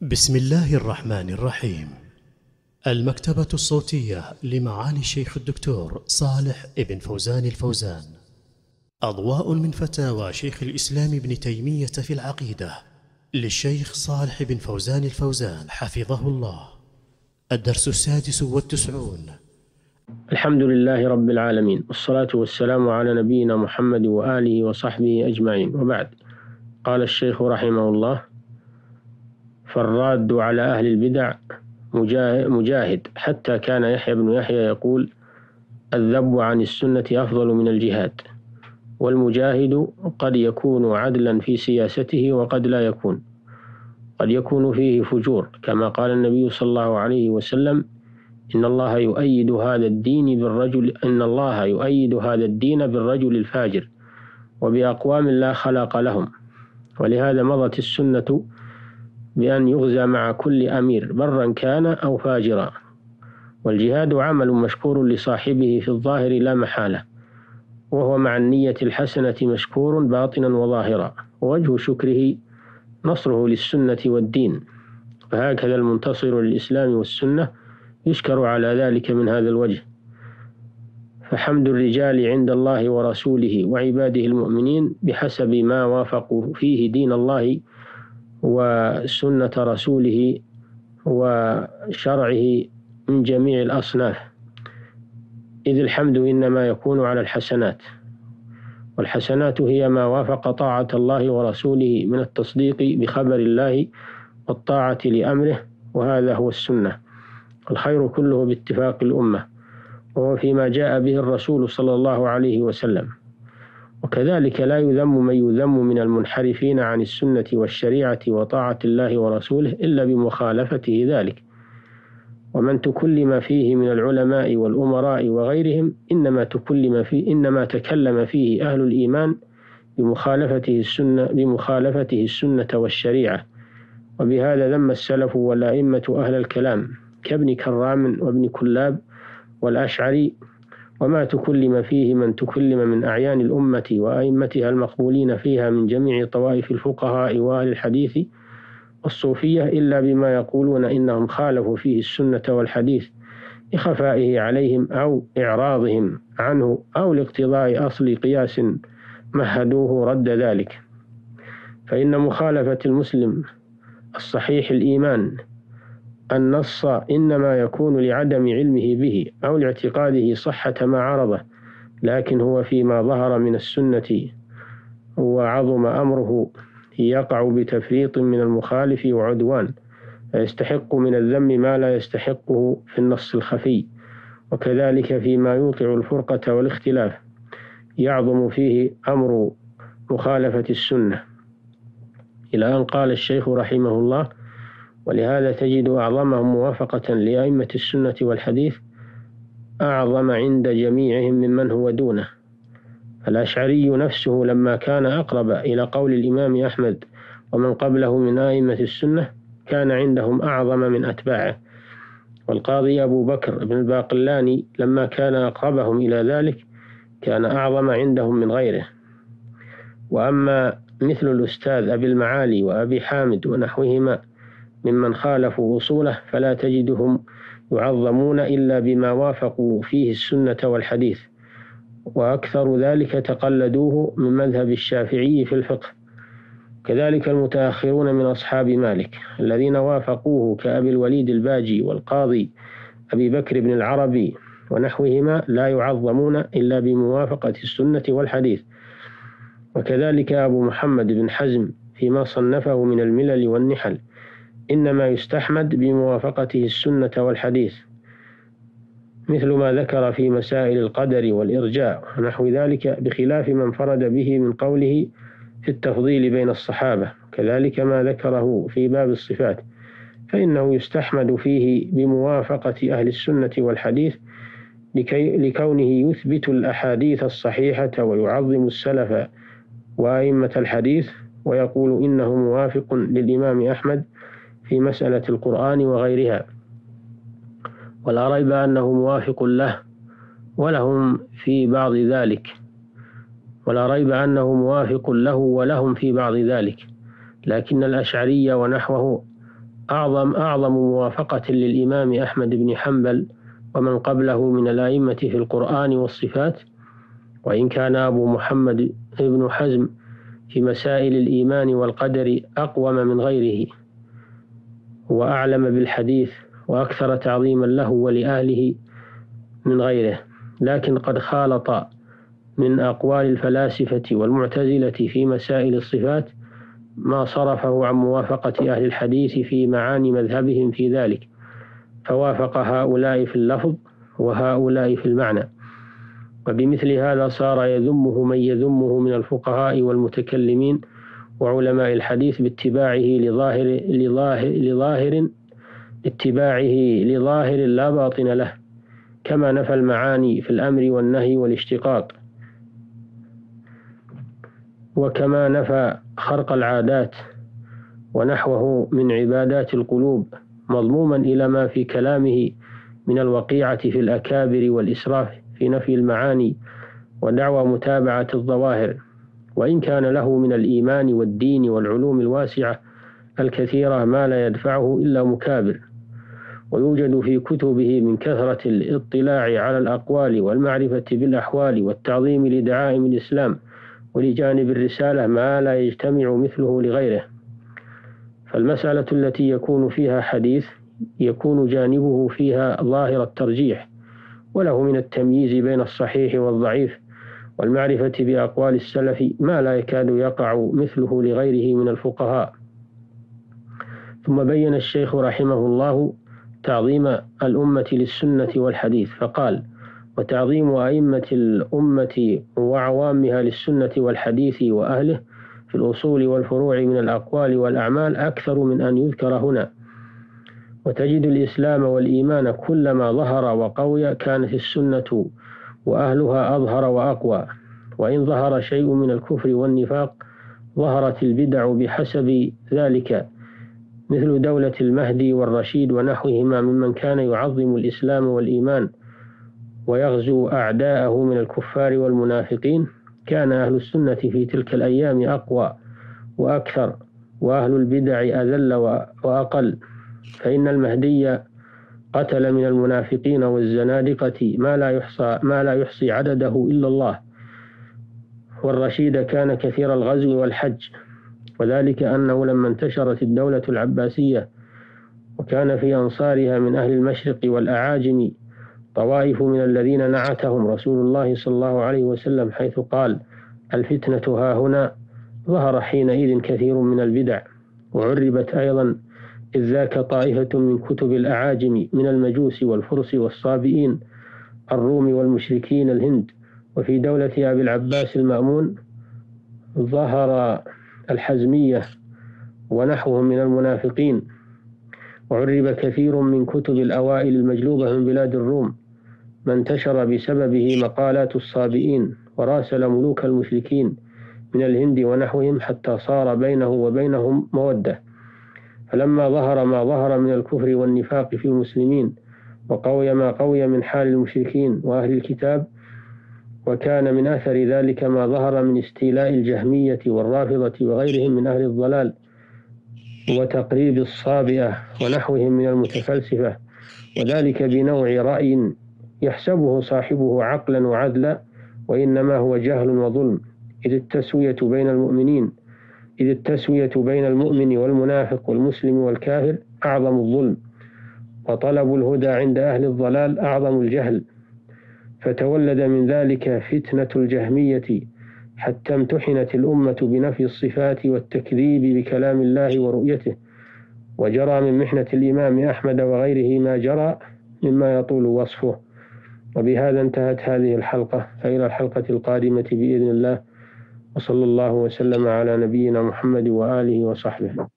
بسم الله الرحمن الرحيم. المكتبة الصوتية لمعالي الشيخ الدكتور صالح ابن فوزان الفوزان. أضواء من فتاوى شيخ الإسلام ابن تيمية في العقيدة للشيخ صالح بن فوزان الفوزان حفظه الله. الدرس 96. الحمد لله رب العالمين، والصلاة والسلام على نبينا محمد وآله وصحبه أجمعين، وبعد. قال الشيخ رحمه الله: فالراد على أهل البدع مجاهد، حتى كان يحيى بن يحيى يقول: الذب عن السنة أفضل من الجهاد. والمجاهد قد يكون عدلا في سياسته وقد لا يكون، قد يكون فيه فجور، كما قال النبي صلى الله عليه وسلم: إن الله يؤيد هذا الدين بالرجل الفاجر وبأقوام لا خلاق لهم. ولهذا مضت السنة بأن يغزى مع كل أمير برا كان أو فاجرا. والجهاد عمل مشكور لصاحبه في الظاهر لا محالة، وهو مع النية الحسنة مشكور باطنا وظاهرا، ووجه شكره نصره للسنة والدين. فهكذا المنتصر للإسلام والسنة يشكر على ذلك من هذا الوجه. فحمد الرجال عند الله ورسوله وعباده المؤمنين بحسب ما وافقوا فيه دين الله وسنة رسوله وشرعه من جميع الأصناف، إذ الحمد إنما يكون على الحسنات، والحسنات هي ما وافق طاعة الله ورسوله من التصديق بخبر الله والطاعة لأمره، وهذا هو السنة. الخير كله باتفاق الأمة، وهو فيما جاء به الرسول صلى الله عليه وسلم. وكذلك لا يذم من يذم من المنحرفين عن السنة والشريعة وطاعة الله ورسوله إلا بمخالفته ذلك. ومن تكلم فيه من العلماء والأمراء وغيرهم إنما تكلم فيه أهل الإيمان بمخالفته السنة والشريعة. وبهذا ذم السلف والأئمة أهل الكلام كابن كرام وابن كلاب والأشعري، وما تكلم فيه من تكلم من أعيان الأمة وأئمتها المقبولين فيها من جميع طوائف الفقهاء وأهل الحديث والصوفية، إلا بما يقولون إنهم خالفوا فيه السنة والحديث لخفائه عليهم أو إعراضهم عنه أو لاقتضاء أصل قياس مهدوه رد ذلك. فإن مخالفة المسلم الصحيح الإيمان النص إنما يكون لعدم علمه به أو لاعتقاده صحة ما عرضه، لكن هو فيما ظهر من السنة وعظم أمره يقع بتفريط من المخالف وعدوان، فيستحق من الذم ما لا يستحقه في النص الخفي. وكذلك فيما يوقع الفرقة والاختلاف يعظم فيه أمر مخالفة السنة، إلى أن قال الشيخ رحمه الله: ولهذا تجد أعظمهم موافقة لأئمة السنة والحديث أعظم عند جميعهم ممن هو دونه. الأشعري نفسه لما كان أقرب إلى قول الإمام أحمد ومن قبله من أئمة السنة كان عندهم أعظم من أتباعه. والقاضي أبو بكر بن الباقلاني لما كان أقربهم إلى ذلك كان أعظم عندهم من غيره. وأما مثل الأستاذ أبي المعالي وأبي حامد ونحوهما ممن خالفوا أصوله فلا تجدهم يعظمون إلا بما وافقوا فيه السنة والحديث، وأكثر ذلك تقلدوه من مذهب الشافعي في الفقه. كذلك المتأخرون من أصحاب مالك الذين وافقوه كأبي الوليد الباجي والقاضي أبي بكر بن العربي ونحوهما لا يعظمون إلا بموافقة السنة والحديث. وكذلك أبو محمد بن حزم فيما صنفه من الملل والنحل إنما يستحمد بموافقته السنة والحديث، مثل ما ذكر في مسائل القدر والإرجاء ونحو ذلك، بخلاف من فرد به من قوله في التفضيل بين الصحابة. كذلك ما ذكره في باب الصفات فإنه يستحمد فيه بموافقة أهل السنة والحديث لكونه يثبت الأحاديث الصحيحة ويعظم السلف وأئمة الحديث، ويقول إنه موافق للإمام أحمد في مسألة القرآن وغيرها، ولا ريب أنه موافق له ولهم في بعض ذلك، لكن الأشعري ونحوه أعظم موافقة للإمام أحمد بن حنبل ومن قبله من الأئمة في القرآن والصفات، وإن كان أبو محمد ابن حزم في مسائل الإيمان والقدر أقوم من غيره وأعلم بالحديث وأكثر تعظيما له ولأهله من غيره، لكن قد خالط من أقوال الفلاسفة والمعتزلة في مسائل الصفات ما صرفه عن موافقة أهل الحديث في معاني مذهبهم في ذلك، فوافق هؤلاء في اللفظ وهؤلاء في المعنى. وبمثل هذا صار يذمه من يذمه من الفقهاء والمتكلمين وعلماء الحديث اتباعه لظاهر لا باطن له، كما نفى المعاني في الأمر والنهي والاشتقاق، وكما نفى خرق العادات ونحوه من عبادات القلوب، مضموما إلى ما في كلامه من الوقيعة في الأكابر والإسراف في نفي المعاني ودعوى متابعة الظواهر، وإن كان له من الإيمان والدين والعلوم الواسعة الكثيرة ما لا يدفعه إلا مكابر. ويوجد في كتبه من كثرة الاطلاع على الأقوال والمعرفة بالأحوال والتعظيم لدعائم الإسلام ولجانب الرسالة ما لا يجتمع مثله لغيره. فالمسألة التي يكون فيها حديث يكون جانبه فيها ظاهر الترجيح، وله من التمييز بين الصحيح والضعيف والمعرفة بأقوال السلف ما لا يكاد يقع مثله لغيره من الفقهاء. ثم بين الشيخ رحمه الله تعظيم الأمة للسنة والحديث، فقال: وتعظيم أئمة الأمة وعوامها للسنة والحديث وأهله في الأصول والفروع من الأقوال والأعمال أكثر من أن يذكر هنا. وتجد الإسلام والإيمان كلما ظهر وقوي كانت السنة وأهلها أظهر وأقوى، وإن ظهر شيء من الكفر والنفاق ظهرت البدع بحسب ذلك، مثل دولة المهدي والرشيد ونحوهما ممن كان يعظم الإسلام والإيمان ويغزو أعداءه من الكفار والمنافقين. كان أهل السنة في تلك الأيام أقوى وأكثر، وأهل البدع أذل وأقل، فإن المهدي قتل من المنافقين والزنادقة ما لا يحصي عدده إلا الله، والرشيد كان كثير الغزو والحج، وذلك أنه لما انتشرت الدولة العباسية وكان في أنصارها من أهل المشرق والأعاجم طوائف من الذين نعتهم رسول الله صلى الله عليه وسلم حيث قال: الفتنة ها هنا، ظهر حينئذ كثير من البدع. وعربت أيضا إذ ذاك طائفة من كتب الأعاجم من المجوس والفرس والصابئين الروم والمشركين الهند. وفي دولة أبي العباس المأمون ظهر الحزمية ونحوهم من المنافقين. وعرب كثير من كتب الأوائل المجلوبة من بلاد الروم ما انتشر بسببه مقالات الصابئين، وراسل ملوك المشركين من الهند ونحوهم حتى صار بينه وبينهم مودة. فلما ظهر ما ظهر من الكفر والنفاق في المسلمين وقوي ما قوي من حال المشركين وأهل الكتاب، وكان من أثر ذلك ما ظهر من استيلاء الجهمية والرافضة وغيرهم من أهل الضلال وتقريب الصابئة ونحوهم من المتفلسفة، وذلك بنوع رأي يحسبه صاحبه عقلا وعدلا، وإنما هو جهل وظلم، إذ التسوية بين المؤمن والمنافق والمسلم والكافر أعظم الظلم، وطلب الهدى عند أهل الضلال أعظم الجهل. فتولد من ذلك فتنة الجهمية حتى امتحنت الأمة بنفي الصفات والتكذيب بكلام الله ورؤيته، وجرى من محنة الإمام أحمد وغيره ما جرى مما يطول وصفه. وبهذا انتهت هذه الحلقة، فإلى الحلقة القادمة بإذن الله، وصلى الله وسلم على نبينا محمد وآله وصحبه.